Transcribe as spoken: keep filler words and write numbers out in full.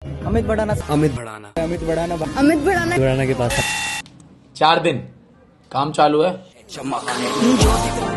अमित भड़ाना अमित भड़ाना अमित भड़ाना अमित भड़ाना भड़ाना के पास चार दिन काम चालू है।